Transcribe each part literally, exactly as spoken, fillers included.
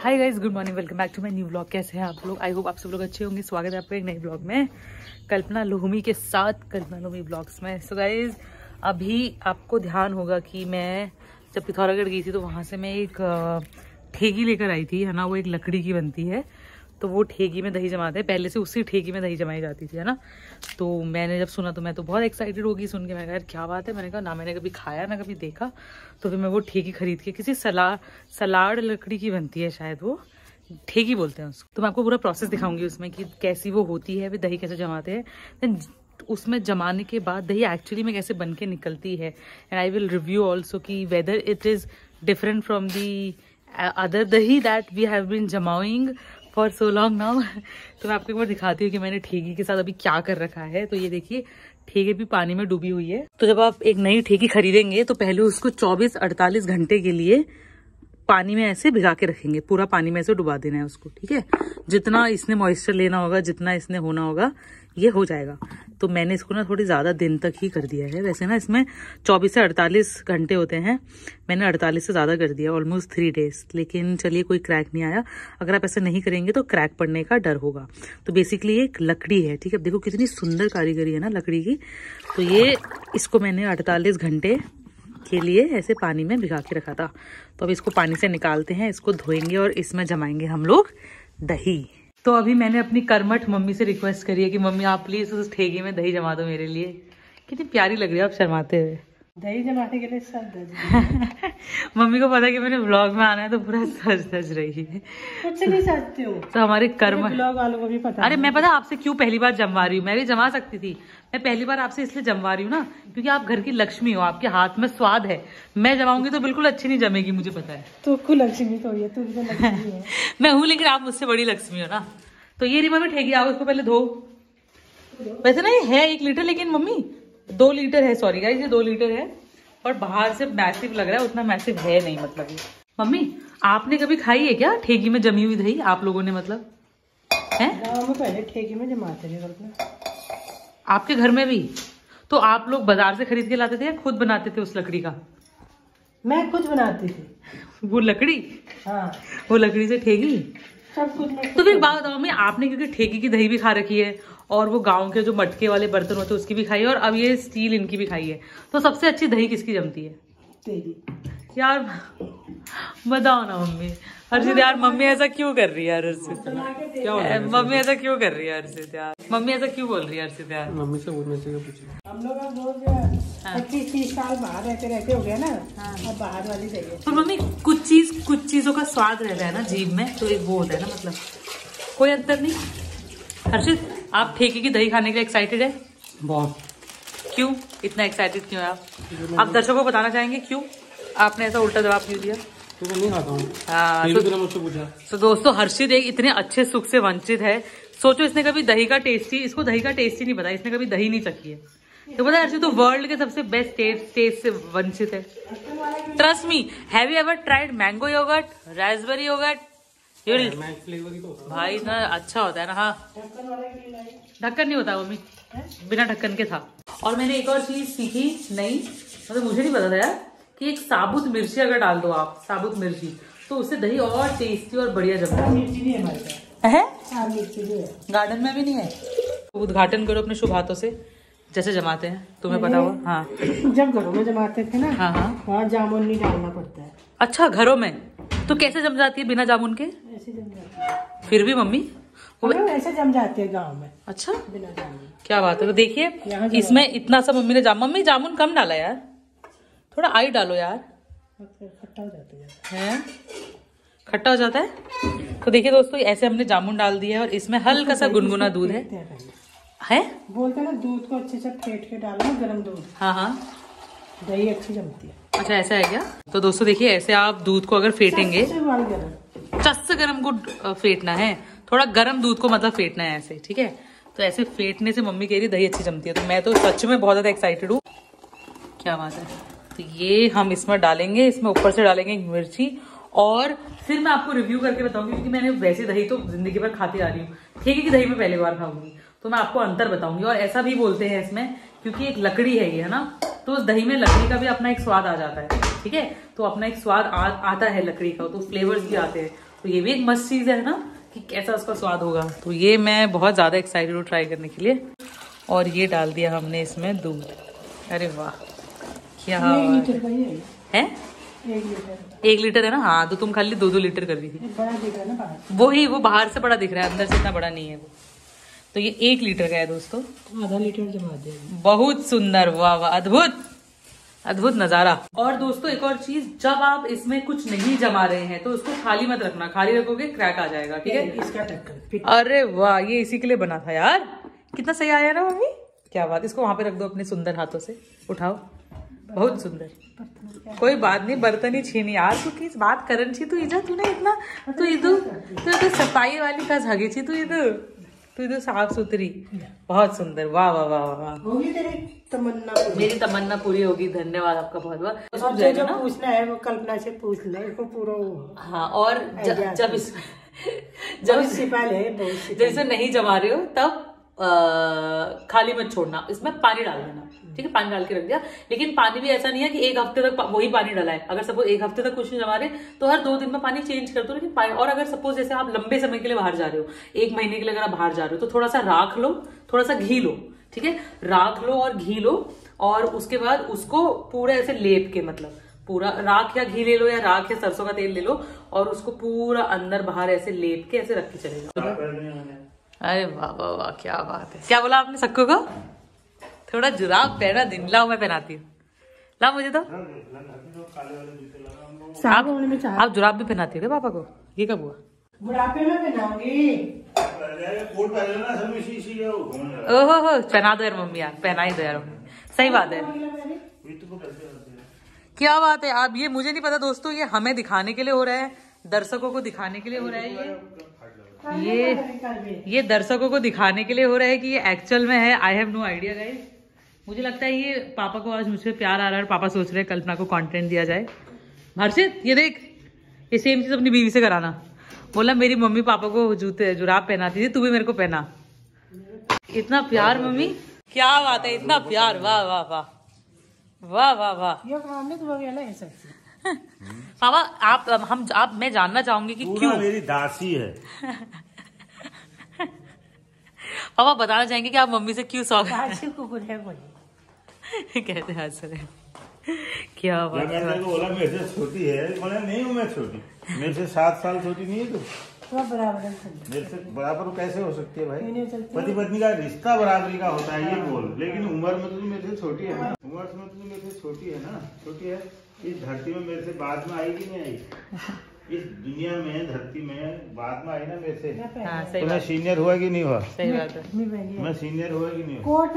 Hi guys, good morning, welcome back to my new vlog. कैसे हैं आप लोग? आई होप आप सब लोग अच्छे होंगे। स्वागत है आपका एक नए व्लॉग में, कल्पना लोहमी के साथ, कल्पना लोहमी व्लॉग्स में। सो गाइस, अभी आपको ध्यान होगा कि मैं जब पिथौरागढ़ गई थी तो वहाँ से मैं एक ठेगी लेकर आई थी, है ना। वो एक लकड़ी की बनती है, तो वो ठेगी में दही जमाते हैं। पहले से उसी ठेगी में दही जमाई जाती थी, है ना। तो मैंने जब सुना तो मैं तो बहुत एक्साइटेड हो गई सुन के। मैं कहा यार क्या बात है। मैंने कहा ना मैंने कभी खाया ना कभी देखा। तो फिर मैं वो ठेगी खरीद के, किसी सलाड सलाड लकड़ी की बनती है शायद, वो ठेगी बोलते हैं उसको। तो मैं आपको पूरा प्रोसेस दिखाऊंगी उसमें कि कैसी वो होती है, फिर दही कैसे जमाते हैं, देन उसमें जमाने के बाद दही एक्चुअली में कैसे बन के निकलती है। And I will review also कि whether it is different from the other dahi that we have been जमाइंग फॉर सो लॉन्ग नाउ। तो मैं आपको एक बार दिखाती हूँ कि मैंने ठेगी के साथ अभी क्या कर रखा है। तो ये देखिए, ठेगी भी पानी में डूबी हुई है। तो जब आप एक नई ठेगी खरीदेंगे तो पहले उसको चौबीस अड़तालीस घंटे के लिए पानी में ऐसे भिगा के रखेंगे। पूरा पानी में ऐसे डुबा देना है उसको, ठीक है। जितना इसने मॉइस्चर लेना होगा, जितना इसने होना होगा, ये हो जाएगा। तो मैंने इसको ना थोड़ी ज़्यादा दिन तक ही कर दिया है। वैसे ना इसमें चौबीस से अड़तालीस घंटे होते हैं, मैंने अड़तालीस से ज़्यादा कर दिया, ऑलमोस्ट थ्री डेज। लेकिन चलिए, कोई क्रैक नहीं आया। अगर आप ऐसे नहीं करेंगे तो क्रैक पड़ने का डर होगा। तो बेसिकली ये एक लकड़ी है, ठीक है। देखो कितनी सुंदर कारीगरी है ना लकड़ी की। तो ये इसको मैंने अड़तालीस घंटे के लिए ऐसे पानी में भिगा के रखा था। तो अब इसको पानी से निकालते हैं, इसको धोएंगे और इसमें जमाएंगे हम लोग दही। तो अभी मैंने अपनी कर्मठ मम्मी से रिक्वेस्ट करी है कि मम्मी आप प्लीज उस ठेगी में दही जमा दो मेरे लिए। कितनी प्यारी लग रही है आप शर्माते हुए। दही जमाने के लिए सज मम्मी को पता है कि मैंने व्लॉग में आना है, तो पूरा सज सज रही है। कुछ नहीं सजती हूँ। तो हमारे कर्म व्लॉग वालों को भी पता। अरे मैं पता आपसे क्यों पहली बार जमवा रही हूँ। मैं भी जमा सकती थी, मैं पहली बार आपसे इसलिए जमवा रही हूँ ना, क्योंकि आप घर की लक्ष्मी हो, आपके हाथ में स्वाद है। मैं जमाऊंगी तो बिल्कुल अच्छी नहीं जमेगी, मुझे पता है। तू को लक्ष्मी तो है, तू तो लक्ष्मी है। मैं हूँ, लेकिन आप मुझसे बड़ी लक्ष्मी हो ना। तो ये रिमा में ठेगी, आओ इसको पहले धो। वैसे ना ये है एक लीटर, लेकिन मम्मी दो लीटर है। सॉरी गाइस, ये दो लीटर है और बाहर से मैसिव लग रहा है, उतना मैसिव है नहीं। मतलब ये मम्मी आपने कभी खाई है क्या ठेगी में जमी हुई दही? आप लोगों ने मतलब है गाँव में पहले ठेगी में जमाते थे। आपके घर में भी? तो आप लोग बाजार से खरीद के लाते थे या खुद बनाते थे उस लकड़ी का? मैं खुद बनाती थी वो लकड़ी। हाँ, वो लकड़ी से ठेगी सब कुछ। तो फिर बात बताओ मम्मी, आपने क्योंकि ठेगी की दही भी खा रखी है और वो गांव के जो मटके वाले बर्तन होते हैं उसकी भी खाई है, और अब ये स्टील इनकी भी खाई है, तो सबसे अच्छी दही किसकी जमती है? तेरी। यार बताओ ना मम्मी। हर्षित यार, मम्मी ऐसा क्यों कर रही है यार? हर्षित क्या हो रहा है? मम्मी ऐसा क्यों कर रही है हर्षित यार? मम्मी ऐसा क्यों बोल रही है हर्षित यार? मम्मी से पूछने से पूछिए। हम लोग अब रोज पच्चीस तीस साल बाहर रहते रहते हो गया ना। हाँ। अब बाहर वाली दही है। तो मम्मी कुछ चीज कुछ चीजों का स्वाद रहता है ना जीभ में, तो एक वो होता है ना, मतलब कोई अंतर नहीं। हर्षित, आप ठेकी की दही खाने के लिए एक्साइटेड है? बहुत। क्यों इतना एक्साइटेड क्यों है आप? आप दर्शकों को बताना चाहेंगे क्यों आपने ऐसा उल्टा जवाब क्यों दिया? तो नहीं खाता हूँ। हाँ, तो, मुझसे पूछा। तो दोस्तों, हर्षित एक इतने अच्छे सुख से वंचित है। सोचो, इसने कभी दही का टेस्टी, इसको दही का टेस्ट ही नहीं पता, इसने कभी दही नहीं चखी है। तो पता है हर्षित तो वर्ल्ड के सबसे बेस्ट टेस्ट टेस्ट से वंचित है। Trust me, have you ever tried mango yogurt, raspberry yogurt? भाई ना अच्छा होता है ना। हाँ, ढक्कन नहीं होता मम्मी, बिना ढक्कन के था। और मैंने एक और चीज सीखी नई, मतलब मुझे नहीं पता था यार, कि एक साबुत मिर्ची अगर डाल दो आप, साबुत मिर्ची, तो उससे दही और टेस्टी और बढ़िया जमता है। गार्डन में भी नहीं है? उद्घाटन करो अपने शुभ हाथों से, जैसे जमाते हैं, तुम्हें पता हो। हाँ, जब घरों में जमाते थे ना, हाँ हाँ, वहाँ जामुन नहीं डालना पड़ता है। अच्छा, घरों में तो कैसे जम जाती है बिना जामुन के? ऐसे जम जाती है। फिर भी मम्मी वो ऐसे जम जाती है गाँव में। अच्छा, बिना जामुन। क्या बात है। तो देखिए इसमें इतना सा मम्मी ने जाम मम्मी जामुन कम डाला यार, थोड़ा आई डालो यार। खट्टा हो जाता है, खट्टा हो जाता है। तो देखिए दोस्तों, ऐसे हमने जामुन डाल दिया है और इसमें हल्का सा गुनगुना दूध है है बोलते हैं ना, दूध को अच्छे से फेंट के डालो, गरम दूध। हाँ हाँ, दही अच्छी जमती है। अच्छा ऐसा है क्या? तो दोस्तों देखिए, ऐसे आप दूध को अगर फेंटेंगे, चस से गरम को फेंटना है, थोड़ा गरम दूध को मतलब फेंटना है ऐसे, ठीक है। तो ऐसे फेंटने से मम्मी कह रही दही अच्छी जमती है। तो मैं तो सच में बहुत ज्यादा एक्साइटेड हूँ। क्या बात है। तो ये हम इसमें डालेंगे, इसमें ऊपर से डालेंगे मिर्ची, और फिर मैं आपको रिव्यू करके बताऊंगी, क्योंकि मैंने वैसे दही तो जिंदगी भर खाती आ रही हूँ, ठेकी की दही में पहली बार खाऊंगी, तो मैं आपको अंतर बताऊंगी। और ऐसा भी बोलते हैं इसमें, क्योंकि एक लकड़ी है ये, है ना, तो उस दही में लकड़ी का भी अपना एक स्वाद आ जाता है, ठीक है। तो अपना एक स्वाद आ, आता है लकड़ी का, तो फ्लेवर्स भी आते हैं। तो ये भी एक मस्त चीज है ना कि कैसा उसका स्वाद होगा। तो ये मैं बहुत ज्यादा एक्साइटेड हूँ ट्राई करने के लिए। और ये डाल दिया हमने इसमें दूध। अरे वाह क्या है, एक लीटर है ना। हाँ तो तुम खाली दो दो लीटर कर दी थी। बड़ा दिख रहा है ना बाहर, वही वो बाहर से बड़ा दिख रहा है, अंदर से इतना बड़ा नहीं है वो। तो ये एक लीटर का है दोस्तों, आधा लीटर जमा दे। बहुत सुंदर, वाह वाह, अद्भुत अद्भुत नजारा। और दोस्तों एक और चीज, जब आप इसमें कुछ नहीं जमा रहे हैं तो उसको खाली मत रखना, खाली रखोगे क्रैक आ जाएगा, ठीक है। इसका ढक्कन, अरे वाह, ये इसी के लिए बना था यार, कितना सही आया ना मम्मी, क्या बात। इसको वहां पे रख दो अपने सुंदर हाथों से, उठाओ, बहुत सुंदर। कोई बात नहीं, बर्तन ही छीनी यार, तू किस बात करन छी, तू इधर तूने इतना तू इधर तू तो सफाई वाली का झागी छी, तू इधर तू इधर साफ सुथरी, बहुत सुंदर, वाह वाह वाह वाह। होगी तेरी तमन्ना, मेरी तमन्ना पूरी होगी, धन्यवाद आपका बहुत बहुत। और जो जो पूछना है वो कल्पना से पूछ ले, इसको पूरा। हाँ, और ज, जब इस जब इस जब इसे नहीं जमा रहे हो तब आ, खाली मत छोड़ना, इसमें पानी डाल देना, ठीक है। पानी डाल के रख दिया, लेकिन पानी भी ऐसा नहीं है कि एक हफ्ते तक वही पानी डाला है। अगर सपोज एक हफ्ते तक कुछ नहीं जमा रहे तो हर दो दिन में पानी चेंज कर दो, लेकिन पानी। और अगर सपोज जैसे आप लंबे समय के लिए बाहर जा रहे हो, एक महीने के लिए अगर आप बाहर जा रहे हो, तो थोड़ा सा राख लो, थोड़ा सा घी लो, ठीक है। राख लो और घी लो, और उसके बाद उसको पूरा ऐसे लेप के, मतलब पूरा राख या घी ले लो, या राख या सरसों का तेल ले लो, और उसको पूरा अंदर बाहर ऐसे लेप के ऐसे रख के चलेगा। अरे वाह वाह वाह, क्या बात है। क्या बोला आपने सक्कू को? थोड़ा जुराब पहना दिन, लाओ मैं पहनाती हूँ, लाओ मुझे तो। आप, आप जुराब भी पहनाती हो क्या पापा को? ये कब हुआ? बुढ़ापे में पहनाऊंगी। ओहो हो, पहना दो यार मम्मी, यार पहना ही दो यार मम्मी, सही बात है। क्या बात है। आप, ये मुझे नहीं पता दोस्तों, ये हमें दिखाने के लिए हो रहा है, दर्शकों को दिखाने के लिए हो रहा है, ये ये ये दर्शकों को दिखाने के लिए हो रहा है कि ये एक्चुअल में है। I have no idea guys. मुझे लगता है ये पापा को आज मुझसे प्यार आ रहा है, और पापा सोच रहे हैं कल्पना को कंटेंट दिया जाए। हर्षित ये देख, ये सेम चीज अपनी बीवी से कराना। बोला मेरी मम्मी पापा को जूते जुराब पहनाती थी, तू भी मेरे को पहना। इतना प्यार मम्मी, क्या बात है, इतना प्यार, वाह वाह वाह वाह वाह वाह। पापा आप हम आप मैं जानना चाहूंगी कि क्यों मेरी दासी है। पापा बताना चाहेंगे कि आप मम्मी से क्यों सौ कहते हंस रहे, क्या बात है। बोला मेरे से छोटी है, बोला नहीं हूँ मैं छोटी, मेरे से सात साल छोटी नहीं है तू। बराबर मेरे से बराबर कैसे हो सकती है भाई? पति पत्नी का रिश्ता बराबरी का होता है ये बोल, लेकिन उम्र में तो मेरे से छोटी है ना, उम्र में तो मेरे से छोटी है ना, छोटी है। इस धरती में मेरे से बाद में आई कि नहीं आई? इस दुनिया में धरती में बाद में आई ना मेरे से। हाँ, सही तो बात। मैं सीनियर हुआ कि नहीं हुआ? सही बात है, मैं सीनियर हुआ कि नहीं हुआ?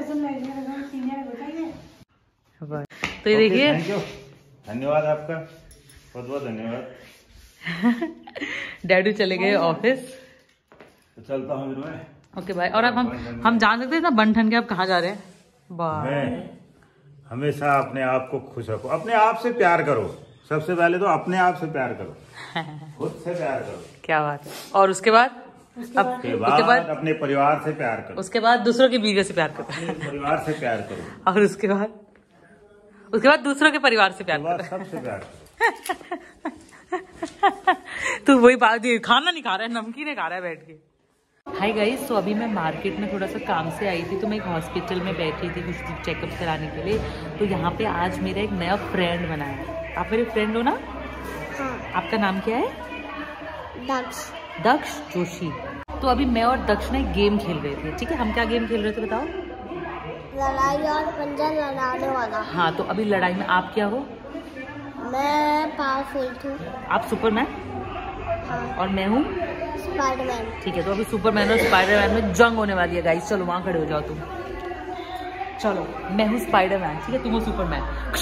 तो ये देखिए, धन्यवाद आपका, बहुत बहुत धन्यवाद। डैडी चले गए ऑफिस, तो चलता हूँ फिर मैं। Okay bye. और अब हम हम जान सकते हैं ना बन ठन के आप कहाँ जा रहे हैं? मैं हमेशा अपने आप को खुश रखो, अपने आप से प्यार करो, सबसे पहले तो अपने आप से प्यार करो, खुद से प्यार करो। क्या बात है। और उसके बाद उसके बाद, उसके बाद अपने परिवार से प्यार करो, उसके बाद दूसरों की बीवी से प्यार करो, अपने परिवार से प्यार करो, और उसके बाद उसके बाद दूसरों के परिवार से प्यार करो, सबसे प्यार करो। तो वही बात, खाना नहीं खा रहा है, नमकीन खा रहा है बैठ के। हाय गाइस, तो अभी मैं मार्केट में थोड़ा सा काम से आई थी, तो मैं एक हॉस्पिटल में बैठी थी कुछ चेकअप कराने के लिए। तो यहाँ पे आज मेरा एक नया फ्रेंड बना है। आप मेरे फ्रेंड हो ना? हाँ। आपका नाम क्या है? दक्ष। दक्ष जोशी। तो अभी मैं और दक्ष ने गेम खेल रहे थे, ठीक है। हम क्या गेम खेल रहे थे बताओ? लड़ाई और पंजा लड़ाने वाला। हाँ, तो अभी लड़ाई में आप क्या हो? मैं पावरफुल हूँ। आप सुपरमैन? हाँ। और मैं हूँ स्पाइडरमैन। ठीक है, तो अभी सुपरमैन और स्पाइडरमैन में जंग होने वाली है गाइस। चलो वहां खड़े हो जाओ तुम। चलो, मैं हूँ स्पाइडरमैन, ठीक है, तुम हो सुपरमैन।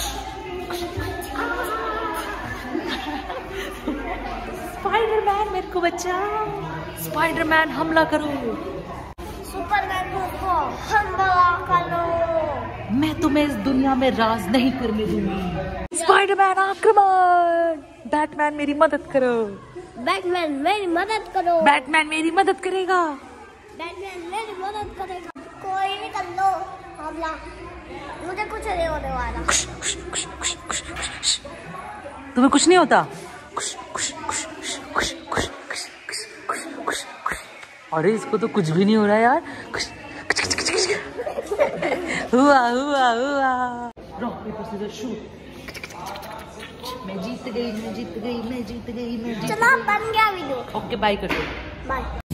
स्पाइडरमैन मेरे को बचाओ, स्पाइडरमैन हमला करो, सुपरमैन को हमला करो, मैं तुम्हें इस दुनिया में राज नहीं करने दूंगी। स्पाइडरमैन आक्रमण, बैटमैन मेरी मदद करो, बैटमैन मेरी मदद करो, बैटमैन मेरी मदद करेगा, बैटमैन मेरी मदद करेगा। कोई भी कर लो हमला, मुझे कुछ नहीं होने वाला। तुम्हें कुछ नहीं होता? अरे इसको तो कुछ भी नहीं हो रहा है यार। कुछ, कुछ, कुछ, कुछ, कुछ, हुआ हुआ हुआ। Rock paper scissor shoot. मैं जीत गई मैं जीत गई मैं जीत गई मैं जीत गई। चलो बन गया वीडियो। ओके बाय कर दो। बाय।